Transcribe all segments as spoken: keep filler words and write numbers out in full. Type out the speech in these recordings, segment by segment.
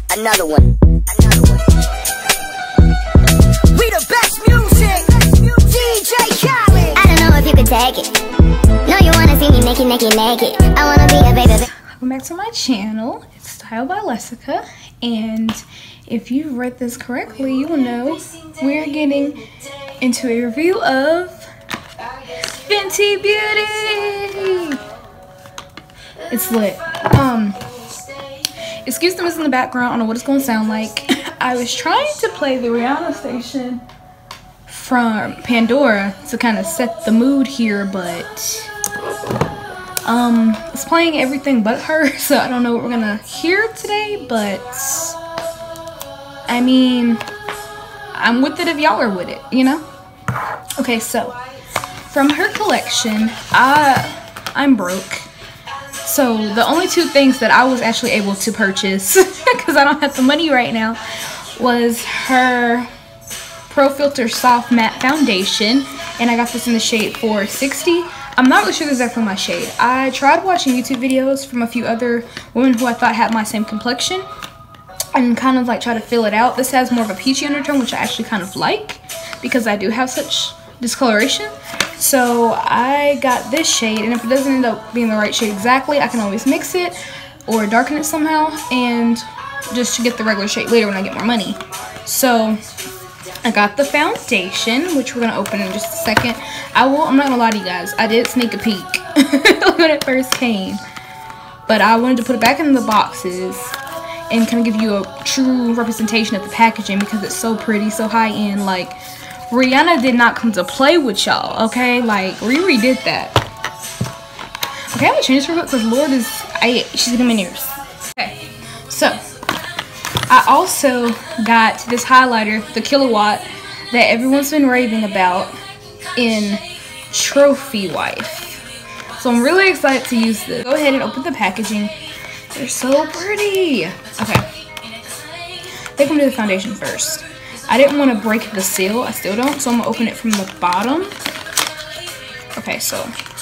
Another one. Another one. We the best music. D J Khaled. I don't know if you could take it. No, you wanna see me naked, naked, naked. I wanna be a baby. Welcome back to my channel. It's Style by Lessica, and if you've read this correctly, you will know we're getting into a review of Fenty Beauty. It's lit. Um, excuse the mess in the background. I don't know what it's going to sound like. I was trying to play the Rihanna station from Pandora to kind of set the mood here, but um, it's playing everything but her, so I don't know what we're gonna hear today. But I mean, I'm with it if y'all are with it, you know. Okay, so from her collection, I I'm broke. So the only two things that I was actually able to purchase, because I don't have the money right now, was her Pro Filter Soft Matte Foundation, and I got this in the shade four sixty. I'm not really sure exactly my shade. I tried watching YouTube videos from a few other women who I thought had my same complexion, and kind of like try to fill it out. This has more of a peachy undertone, which I actually kind of like, because I do have such discoloration. So I got this shade, and if it doesn't end up being the right shade exactly, I can always mix it or darken it somehow, and just to get the regular shade later when I get more money. So I got the foundation, which we're gonna open in just a second. I will, I'm not gonna lie to you guys, I did sneak a peek when it first came, but I wanted to put it back in the boxes and kind of give you a true representation of the packaging, because it's so pretty, so high end. Like, Rihanna did not come to play with y'all, okay? Like, Riri did that. Okay, I'm gonna change this real quick because Lord is, I, she's getting my nerves. Okay, so I also got this highlighter, the Killawatt, that everyone's been raving about, in Trophy Wife. So I'm really excited to use this. Go ahead and open the packaging. They're so pretty. Okay, I think I'm gonna do the foundation first. I didn't want to break the seal. I still don't, so I'm gonna open it from the bottom. Okay, so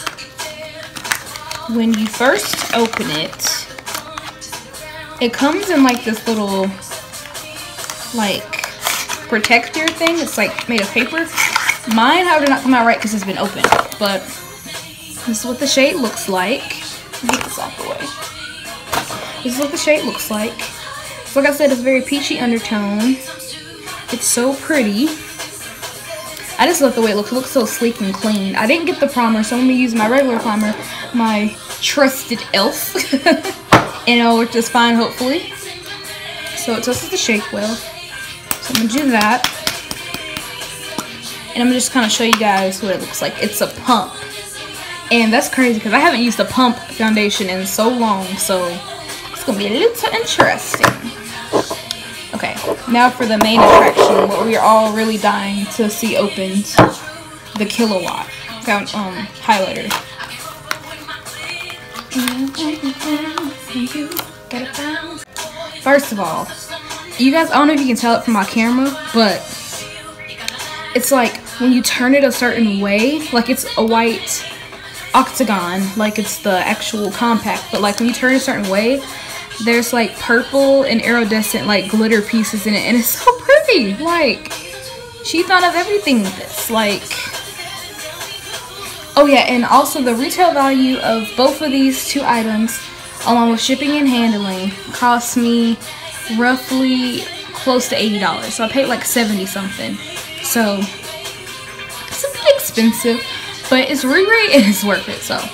when you first open it, it comes in like this little like protector thing. It's like made of paper. Mine, however, did not come out right because it's been opened. But this is what the shade looks like. Let me get this off the way. This is what the shade looks like. So like I said, it's a very peachy undertone. It's so pretty. I just love the way it looks. It looks so sleek and clean. I didn't get the primer, so I'm going to use my regular primer, my trusted e l f. And it'll work just fine, hopefully. So it tells us to shake well. So I'm going to do that. And I'm going to just kind of show you guys what it looks like. It's a pump. And that's crazy because I haven't used a pump foundation in so long. So it's going to be a little interesting. Okay, now for the main attraction, what we are all really dying to see opened, the Killawatt found, um, highlighter. First of all, you guys, I don't know if you can tell it from my camera, but it's like when you turn it a certain way, like it's a white octagon, like it's the actual compact, but like when you turn it a certain way, there's like purple and iridescent like glitter pieces in it, and it's so pretty. Like, she thought of everything with this. Like, oh yeah, and also the retail value of both of these two items, along with shipping and handling, cost me roughly close to eighty dollars. So I paid like seventy something. So it's a bit expensive, but it's Riri and it's worth it. So.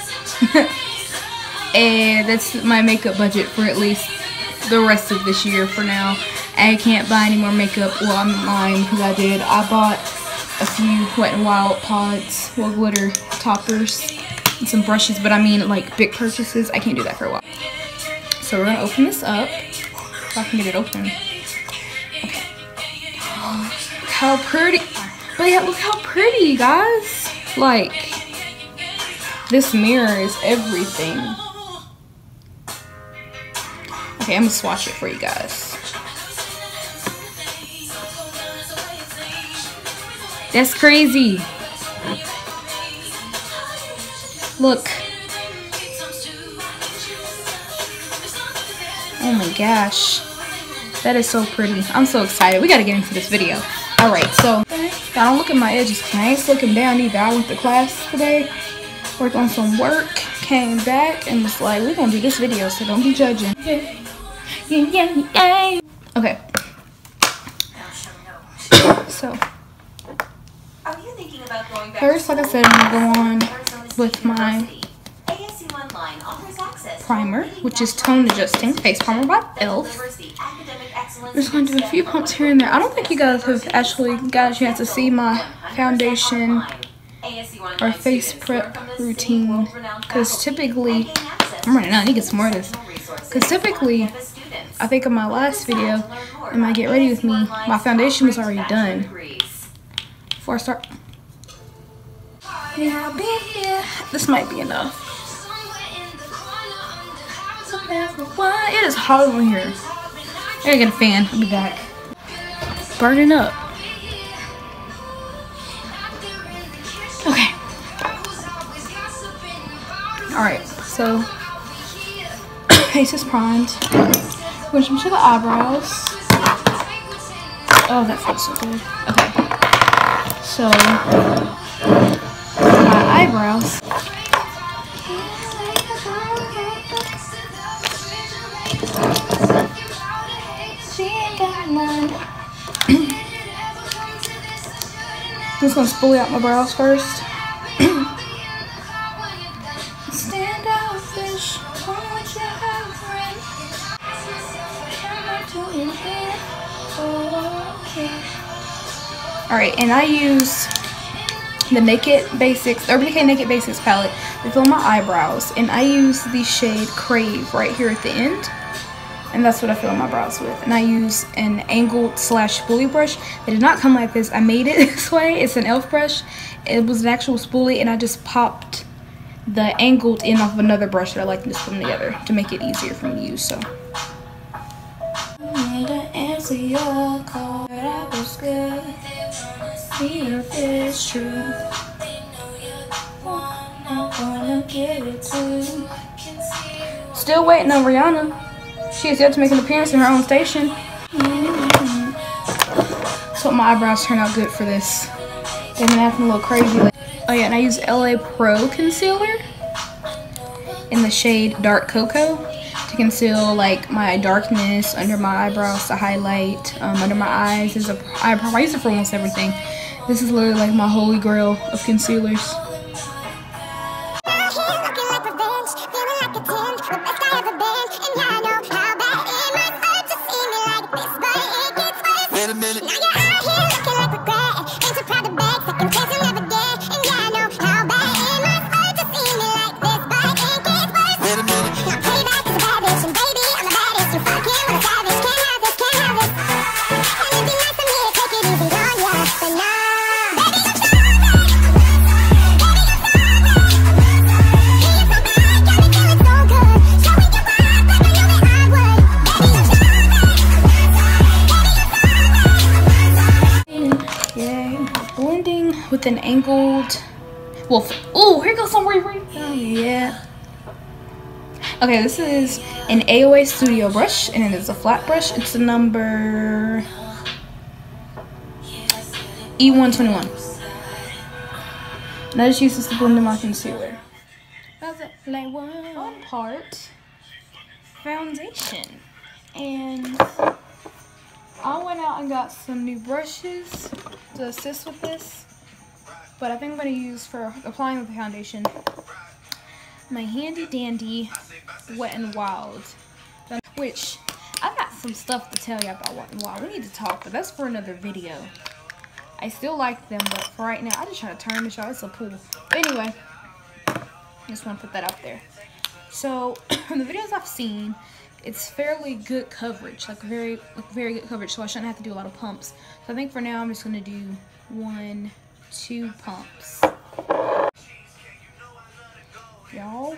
And that's my makeup budget for at least the rest of this year for now. I can't buy any more makeup. Well, I'm lying because I did. I bought a few Wet n Wild pods, well, glitter toppers, and some brushes. But I mean, like, big purchases, I can't do that for a while. So we're going to open this up. If I can get it open. Okay. Look how pretty. But yeah, look how pretty, you guys. Like, this mirror is everything. Okay, I'm gonna swatch it for you guys. That's crazy. Look. Oh my gosh. That is so pretty. I'm so excited. We gotta get into this video. Alright, so I don't look at my edges because I ain't looking down either. I went to class today, worked on some work, came back, and was like, we're gonna do this video, so don't be judging. Yeah, yeah, yeah. Okay. So, first, like I said, I'm gonna go on with my primer, which is Tone Adjusting Face Primer by e l f. I'm just going to do a few pumps here and there. I don't think you guys have actually got a chance to see my foundation or face prep routine, because typically, I'm running out, I need to get some more of this, because typically, I think in my last video, in my Get Ready With Me, my foundation was already done before I start. Yeah, yeah. This might be enough. It is hot over here. I gotta get a fan. I'll be back. Burning up. Okay. Alright, so face is primed. I'm gonna jump to the eyebrows. Oh, that feels so good. Okay. So my eyebrows. I'm just gonna spoolie out my brows first. Stand out, fish. Alright, and I use the Naked Basics, Urban Decay Naked Basics palette to fill my eyebrows, and I use the shade Crave right here at the end. And that's what I fill my brows with. And I use an angled slash spoolie brush. It did not come like this. I made it this way. It's an e l f brush. It was an actual spoolie, and I just popped the angled end off of another brush that I like to just put them together to make it easier for me to use. So. Answer your call. That was good. See if it's true. Wanna get it too. Still waiting on Rihanna. She is yet to make an appearance in her own station. Mm-hmm. So my eyebrows turn out good for this. They've been acting a little crazy. Oh yeah, and I use L A Pro concealer in the shade Dark Cocoa to conceal like my darkness under my eyebrows, to highlight um, under my eyes. Is a eyebrow. I use it for almost everything. This is literally like my holy grail of concealers. With an angled wolf. Oh, here goes some Riri. Oh, yeah. Okay, this is an A O A Studio brush, and it is a flat brush. It's a number E one twenty-one. And I just use this to blend in my concealer. That's it. Like one part foundation, and I went out and got some new brushes to assist with this. But I think I'm going to use for applying the foundation my handy dandy Wet n Wild, which I got some stuff to tell you about Wet n Wild. We need to talk, but that's for another video. I still like them, but for right now, I just try to turn this out. It's a pool. But anyway, I just want to put that up there. So from the videos I've seen, it's fairly good coverage, like very, like very good coverage. So I shouldn't have to do a lot of pumps. So I think for now, I'm just going to do one. Two pumps. Y'all.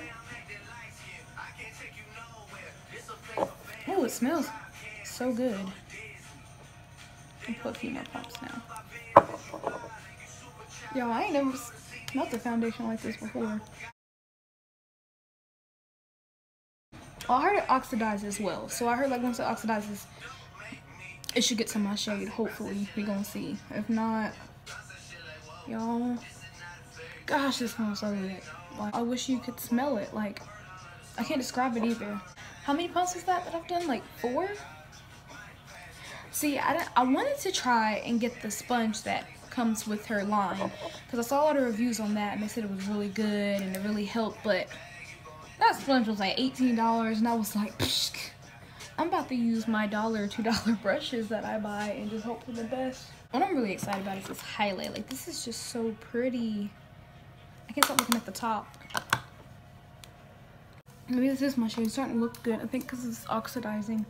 Oh, it smells so good. I'll put a few more pumps now. Y'all, I ain't never smelled a foundation like this before. Well, I heard it oxidizes well. So I heard like once it oxidizes it should get to my shade. Hopefully, we gonna see. If not, y'all, gosh, this smells so good. Like, I wish you could smell it. Like, I can't describe it either. How many pumps is that that I've done? Like four? See, I, I wanted to try and get the sponge that comes with her line, because I saw a lot of reviews on that and they said it was really good and it really helped, but that sponge was like eighteen dollars and I was like, psh, I'm about to use my dollar or two dollar brushes that I buy and just hope for the best. What I'm really excited about is this highlight. Like, this is just so pretty. I can't stop looking at the top. Maybe this is my shade. It's starting to look good. I think because it's oxidizing.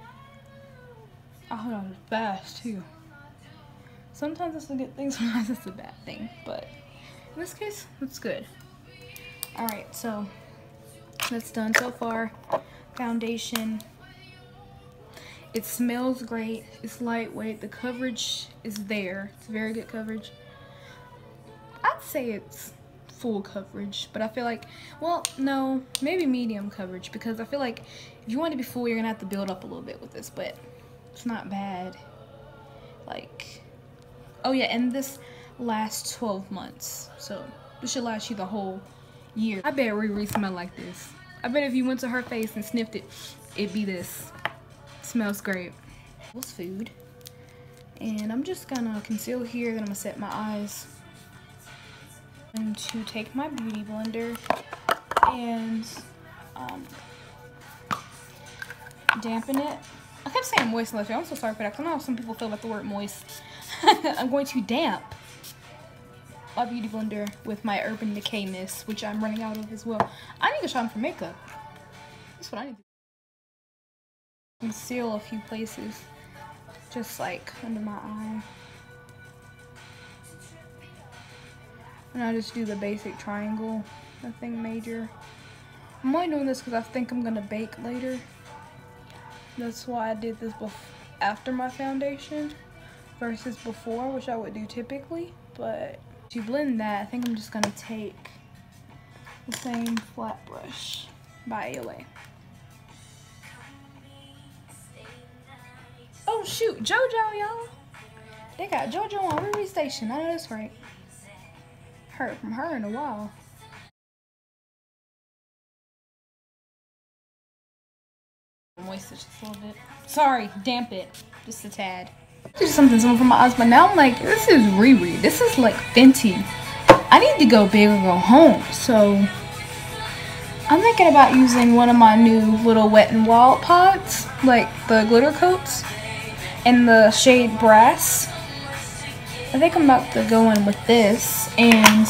Oh, that was fast too. Sometimes it's a good thing, sometimes it's a bad thing. But in this case, it's good. Alright, so that's done so far. Foundation. It smells great. It's lightweight. The coverage is there. It's very good coverage. I'd say it's full coverage, but I feel like, well, no, maybe medium coverage, because I feel like if you want to be full, you're gonna have to build up a little bit with this, but it's not bad. Like, oh yeah, and this lasts twelve months, so this should last you the whole year. I bet Riri smell like this. I bet if you went to her face and sniffed it, it'd be this. It smells great. What's food? And I'm just gonna conceal here, then I'm gonna set my eyes. I'm going to take my beauty blender and um, dampen it. I kept saying moist last year. I'm so sorry for that, because I know how some people feel about the word moist. I'm going to damp my beauty blender with my Urban Decay mist, which I'm running out of as well. I need to shop for makeup. That's what I need to do. Conceal a few places, just like under my eye. And I just do the basic triangle, nothing major. I'm only doing this because I think I'm gonna bake later. That's why I did this bef after my foundation versus before, which I would do typically. But to blend that, I think I'm just gonna take the same flat brush by A O A. Oh shoot, JoJo, y'all! They got JoJo on Riri Station. I know that's right. Heard from her in a while. Moist it just a little bit. Sorry, damp it. Just a tad. Just something simple for my eyes, but now I'm like, this is Riri. This is like Fenty. I need to go big or go home. So I'm thinking about using one of my new little Wet n Wild pods, like the glitter coats, in the shade Brass. I think I'm about to go in with this and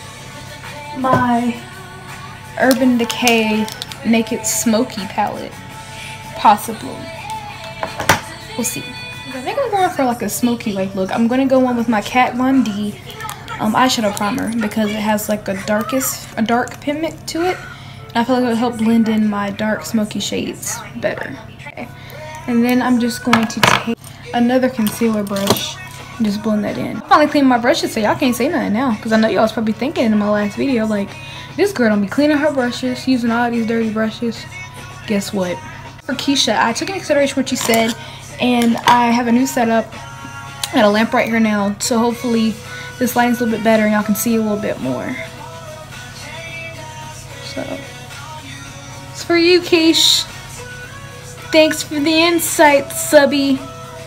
my Urban Decay Naked Smoky palette, possibly. We'll see. I think I'm going for like a smoky like look. I'm gonna go in with my Kat Von D um, eyeshadow primer because it has like a darkest, a dark pigment to it, and I feel like it'll help blend in my dark smoky shades better. Okay. And then I'm just going to take another concealer brush and just blend that in. I finally cleaned my brushes, so y'all can't say nothing now, because I know y'all was probably thinking in my last video, like, this girl don't be cleaning her brushes, using all these dirty brushes. Guess what? For Keisha, I took into consideration what you said, and I have a new setup. I got a lamp right here now, so hopefully this lighting's a little bit better and y'all can see a little bit more. So, it's for you, Keish. Thanks for the insight, subby.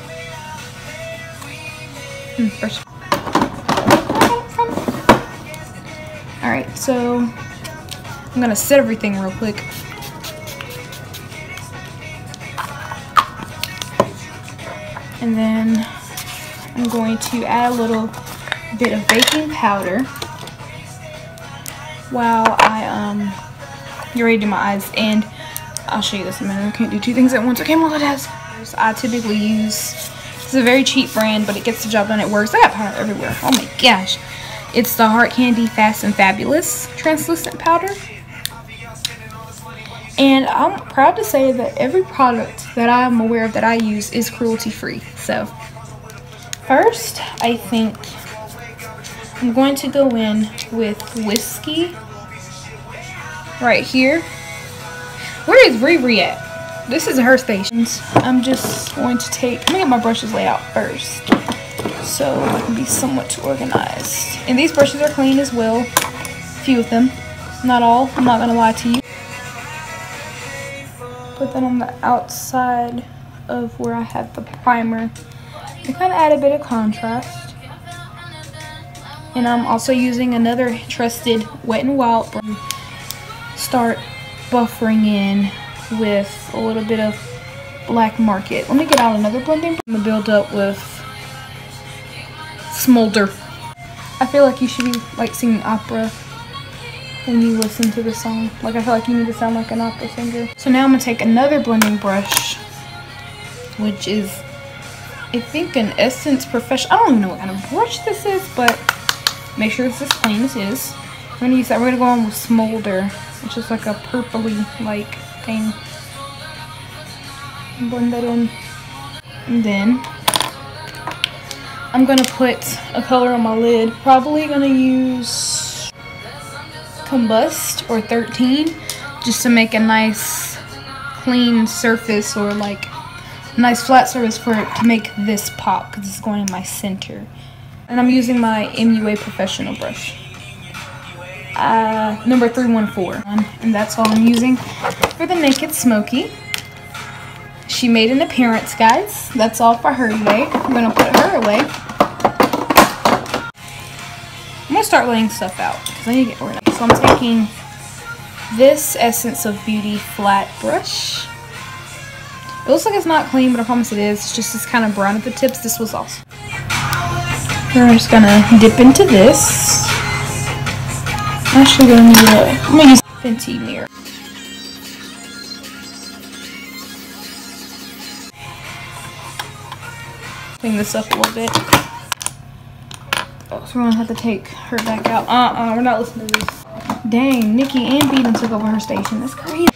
First. Alright, so I'm gonna set everything real quick. And then I'm going to add a little bit of baking powder while I um get ready to do my eyes. And I'll show you this in a minute. I can't do two things at once. Okay, multitask. I typically use, it's a very cheap brand, but it gets the job done. It works. I got powder everywhere. Oh my gosh. It's the Heart Candy Fast and Fabulous translucent powder. And I'm proud to say that every product that I'm aware of that I use is cruelty free. So first, I think I'm going to go in with Whiskey right here. Where is Riri at? this is her station. I'm just going to take, let me get my brushes laid out first so I can be somewhat organized. And these brushes are clean as well. A few of them, not all, I'm not gonna lie to you. Put that on the outside of where I have the primer to kind of add a bit of contrast. And I'm also using another trusted Wet n Wild brush. Start buffering in with a little bit of Black Market. Let me get out another blending. I'm gonna build up with Smolder. I feel like you should be like singing opera when you listen to the song. Like I feel like you need to sound like an opera singer. So now I'm gonna take another blending brush, which is I think an Essence Professional. I don't even know what kind of brush this is, but make sure it's as clean as is. We're gonna use that. We're gonna go on with Smolder, which is like a purpley like thing. Blend that in. And then I'm gonna put a color on my lid. Probably gonna use Combust or thirteen just to make a nice clean surface, or like a nice flat surface for it to make this pop, because it's going in my center. And I'm using my M U A Professional brush. Uh, number three one four. And that's all I'm using for the Naked Smoky. She made an appearance, guys. That's all for her today. I'm gonna put her away. I'm gonna start laying stuff out because I need to get rid of it. So I'm taking this Essence of Beauty flat brush. It looks like it's not clean, but I promise it is. It's just it's kind of brown at the tips. This was awesome. We're just gonna dip into this. I'm actually gonna need a, I'm gonna use a Fenty mirror. Clean this up a little bit. Oh, so we're gonna have to take her back out. Uh-uh, we're not listening to this. Dang, Nikki and Beaton took over her station. That's crazy.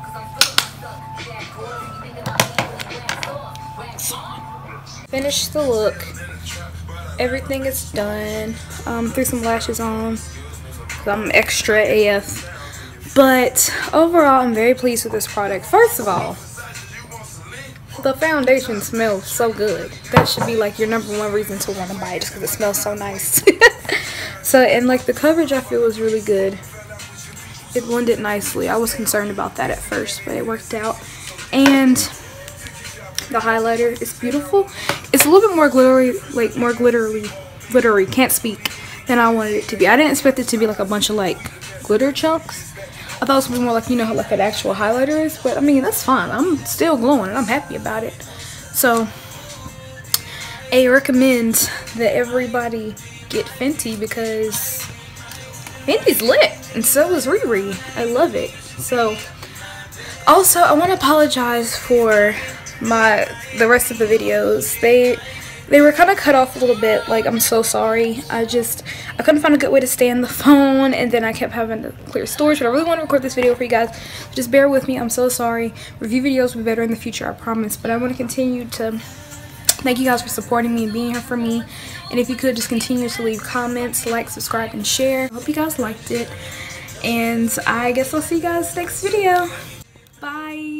Finished the look. Everything is done. Um, threw some lashes on. I'm extra A F. But overall, I'm very pleased with this product. First of all, the foundation smells so good. That should be like your number one reason to want to buy it, just because it smells so nice. So, and like the coverage I feel was really good. It blended nicely. I was concerned about that at first, but it worked out. And the highlighter is beautiful. It's a little bit more glittery, like more glittery, glittery, can't speak, than I wanted it to be. I didn't expect it to be like a bunch of like glitter chunks. I thought it was gonna be more like, you know, how like an actual highlighter is, but I mean, that's fine. I'm still glowing and I'm happy about it. So I recommend that everybody get Fenty, because Fenty's lit and so is Riri. I love it. So also, I want to apologize for my the rest of the videos. They They were kind of cut off a little bit. Like, I'm so sorry. I just, I couldn't find a good way to stay on the phone, and then I kept having to clear storage, but I really want to record this video for you guys. So just bear with me. I'm so sorry. Review videos will be better in the future, I promise. But I want to continue to thank you guys for supporting me and being here for me. And if you could, just continue to leave comments, like, subscribe, and share. I hope you guys liked it. And I guess I'll see you guys next video. Bye.